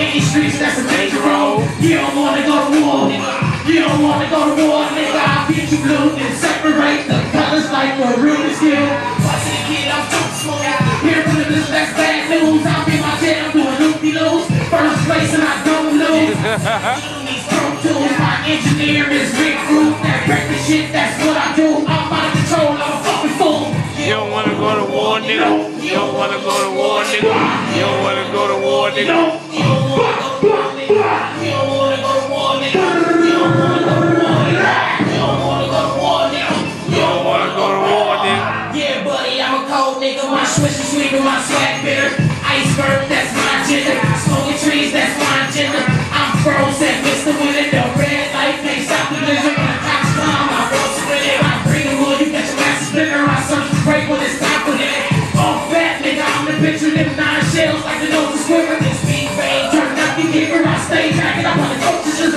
In these streets, that's a major road. You don't wanna go to war, nigga. You don't wanna go to war, nigga. I'll get you blue and separate the colors like a Rubik's Cube. Watching the kid, I'm too smooth. Here for this, that's bad news. I'm in my jail doing loopy-loos. First place and I don't lose. These pro tools, my engineer is Rick Root. That breakfast shit, that's what I do. I'm out of control, I'm a fucking fool. You don't wanna go to war, nigga. You don't wanna go to war, nigga. You don't wanna go to war, nigga. You don't wanna go to war, nigga. You don't wanna go to war, nigga. You don't wanna go to war, nigga. You don't wanna go to war, nigga. You don't wanna go to war, nigga. Yeah, buddy, I'm a cold nigga. My switch is sweet with my swag bitter. Iceberg, that's my agenda. Smoking trees, that's my agenda. I'm frozen, Mr. Winner. The red light makes out the blizzard. When the cops come, I roll with it. I bring the wood, you get your ass splinter. I search for break when it's time for it. All fat nigga, I'm the picture them 9 shells like the nose of squirrel. This speed vein, turn up the gear. I stay backing up on the coaches just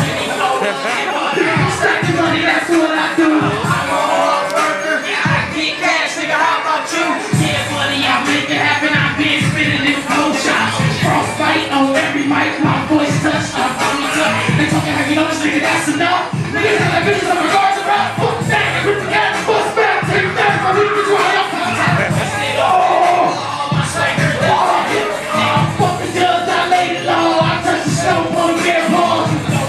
stacking money, that's what I do. I'm a hard worker, I get cash, nigga, how about you? Yeah, buddy, I make it happen, I've been spinning in cold shots. Frostbite on every mic, my voice touch, I'm tummy tuck. They talking heavy noise, nigga, that's enough. Niggas have like bitches on my guards around, fuck that, rip the gas, bust back, take that, my niggas right up. Oh, my swagger, I'm fucking judge, I laid it low, I touch the snow on the bear balls.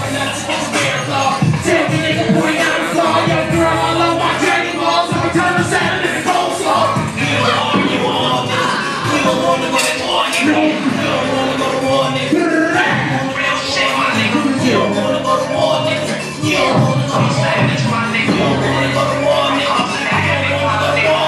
Tell me nigga, boy, I'm a flaw. Yo, girl, I love my dragon balls. Every time I'm salad in the coleslaw. You don't wanna go to war, nigga. You don't wanna go to war, nigga. Real shit, my nigga. You don't wanna go to war, nigga. You don't wanna go to savage, my nigga. You don't wanna go to war, nigga. You don't wanna go to war.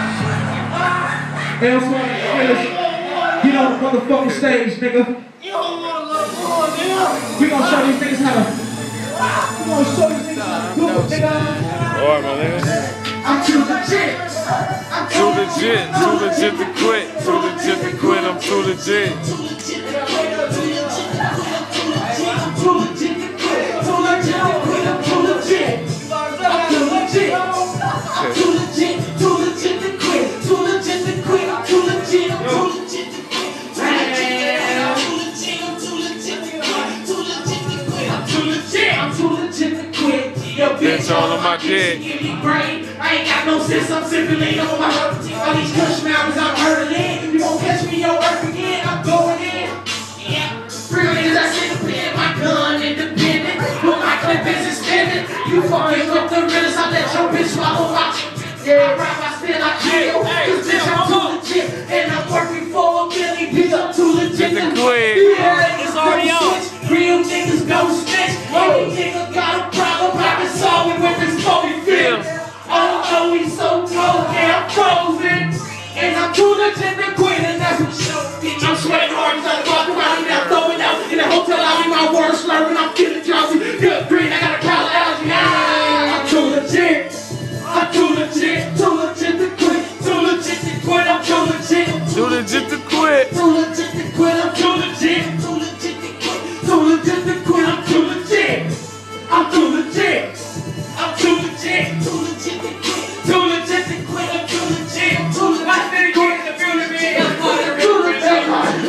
Get on the motherfucking stage, nigga. You don't wanna go to war, nigga. We gonna show these niggas how to. We gonna show these niggas how to do it, nigga. Alright, my nigga. I'm too legit. I'm Too legit to quit. Too legit to quit. I'm too legit. Too legit to quit. I'm too legit to quit. Too legit to quit. I'm too legit. I'm too legit. I'm too legit. Too legit to quit. Too legit to quit. I'm too legit. I'm too legit to quit. I'm too legit to quit. Yo, bitch, all on my dick. Give me brain. I ain't got no sense. I'm simply on my heart. All these cush mouths, I'm hurtling. You won't catch me, yo, earth again. I'm going in. Yeah. Real niggas, I sit up in my gun, independent. But my clip is extended. You fucking with the realest. I let your bitch swallow my yeah, rap, I spin, I kill. Cause bitch, I'm too legit. And I'm working for a million. Bitch, I'm too legit to quit. Yeah, it's already out. Real niggas go snitch. Any nigga got a problem, I can solve it with this phony feel. Oh no, he's so cold, yeah, I'm frozen. And I'm too legit to quit, and that's what show. Bitch, I'm sweating hard, cause I walk around and I'm throwing out. In the hotel, I'll be my worst slurring, I'm feeling drowsy. Good green, I got a pile of algae. I'm too legit. I'm too legit. Too legit to quit. Too legit to quit, I'm too legit. Too legit to quit. Too legit to quit, I'm too legit. Too legit to quit. Too legit to quit, I'm too legit. I'm too legit. I'm too legit. Too legit to quit. Too legit to quit, I'm too legit. Too legit to quit in the building, man. I'm too legit.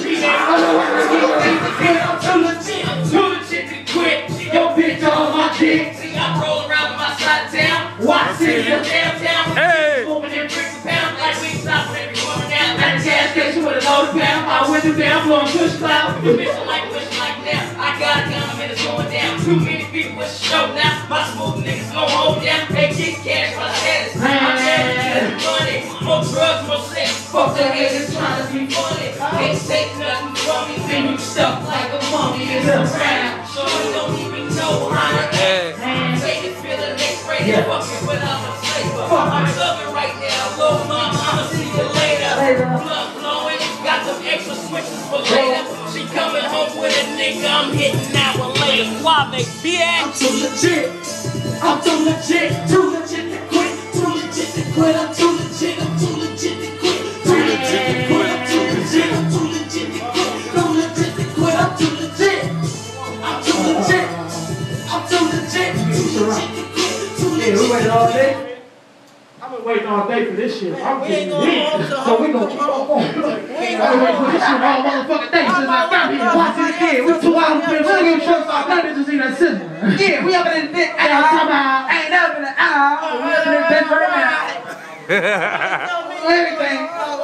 I'm too legit. I'm too legit to quit. Yo, bitch, all my dick. See, I roll around with my side down. Watch City, downtown. Hey. Moving in bricks and pounds like we stop when every corner down. At the gas station with a loaded pound. My window down, blowing push cloud. You bitchin' like now. I got a gun, man, it's going down. Too many people with show now. My smooth niggas gon' hold down. They get cash for the status. I'm having money. More drugs, more sex. Fuck the haters trying to be funny. Can't take nothing from me. Then you stuck like a mummy in the ground. So you don't even know how to act. Take it, feel the next break. Fucking without a flavor. I'm thugging right now. Low mom, I'ma see you later. Blood flowing. Got some extra switches for later. She coming home with a nigga. I'm hitting that one later. Suave, bitch. I'm too legit. I'm too legit. Too legit to quit. Too legit to quit. I'm too legit. I'm too legit to quit. Too legit to quit. I'm too legit. I'm too legit to quit. Too legit to quit. I'm too legit. I'm too legit. I'm too legit. Too legit to quit. Too legit. We waited all day. I've been waiting all day for this shit. I'm getting lit. So we gonna keep on going. I've been waiting for this shit all motherfucking day since I got here. Watching the Yeah, we 2 hours. We don't give a fuck about none of this in that system. Yeah, we up in the dick. Ain't up in the aisle. We up in the dick right now. Everything.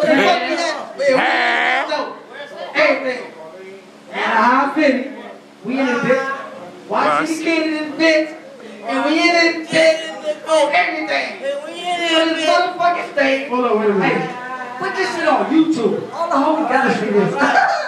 Everything. And Penny. We in the dick. Watch City Kid in the dick. And we in the dick. Oh, everything. And we in the motherfucking state. Hold on, wait a minute. Put this shit on YouTube. All the homies gotta see this.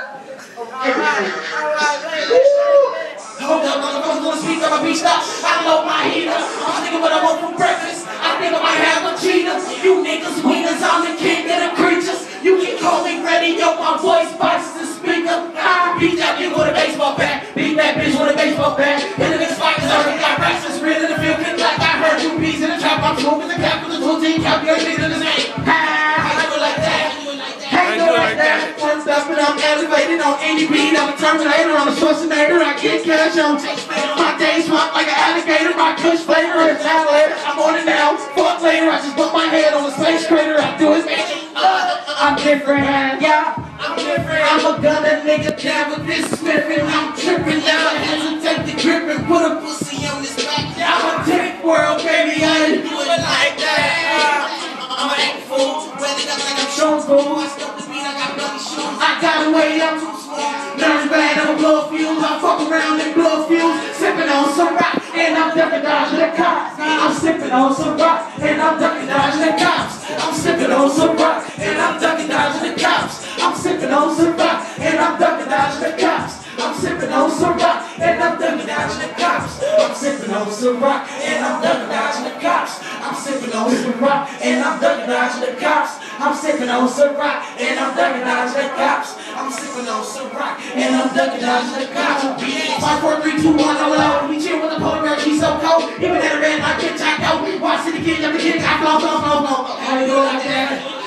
Hold up, motherfuckers gonna speak up, I stop. I load my heater. I'm thinking what I want for breakfast. I think I might have a cheetah. You niggas, wieners, I'm the king of the creatures. You can call me ready, yo, my voice box is a speaker. I beat that nigga with a baseball bat. Beat that bitch with a baseball bat. Hit the niggas fight, cause I already got racks. It's real in the field, kick like I heard you bees in the trap. I'm smoking the cap with the 2 team cap. You ain't niggas in the same. How you do it like that? How you do it like that? One step and I'm elevated on any beat. I'm a Terminator, I'm a Schwarzenegger. I get cash on my days swamp like an alligator. My kush flavor is alligator. I'm on it now. Fuck later. I just put my head on a space crater. I do it. I'm different, yeah. I'm different. I'm a gunner nigga down with this sniffing. I'm tripping now. Hesitate to grip and put a pussy on this back. I'm a tech world, baby. I ain't do it like that. I'm an act fool. Ready up like I'm Sean School. I stuck the beat. I got bloody shoes. I got away. I'm too small. Nerves bad. I'm a blow fuse. I fuck around and blow fuse. Sipping on some rock and I'm ducking dodging the cops. I'm sipping on some rock and I'm ducking dodging the cops. I'm sipping on some rock and I'm ducking dodging the cops. I'm sipping on some rock and I'm ducking dodging the cops. I'm sipping on some rock and I'm ducking dodging the cops. I'm sipping on some rock and I'm ducking dodging the cops. I'm sipping on some rock and I'm ducking dodging the cops. I'm sipping on some rock and I'm ducking dodging the cops. I'm sipping on some rock and I'm ducking dodging the cops. 5, 4, 3, 2, 1, all alone. We chill with the polar bear, she's so cold. Even at a red light, bitch, I go. Watch City Kid, I'm the kid, I flow. How you do it like that?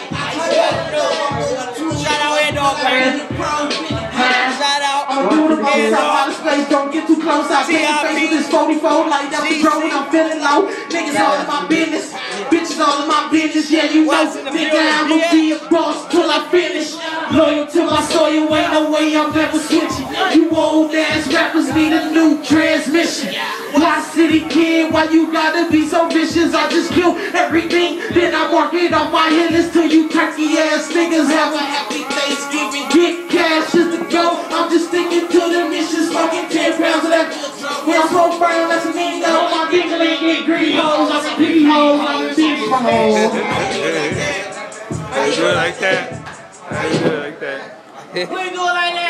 Shout out Air Dog, man. Shout out. I'm doing the most out of space, don't get too close. I take the face with this 44 like that was drone when I'm feeling low. Niggas all in my business, bitches all in my business. Yeah, you know, nigga, I'ma be a boss till I finish. Loyal to my soil, ain't no way I'm never switching. You old ass rappers need a new transmission. Why City Kid, why you gotta be so vicious? I just kill everything, then I mark it off my hit list till you turkey ass niggas have a happy Thanksgiving. Get cash is the go. I'm just sticking to the mission, smoking 10 pounds of that. When I'm so brown, that's a name though. My dick ain't get green holes, I'm a piggy hole, I'm a big hole. How you do it like that? How you do it like that? We do it like that.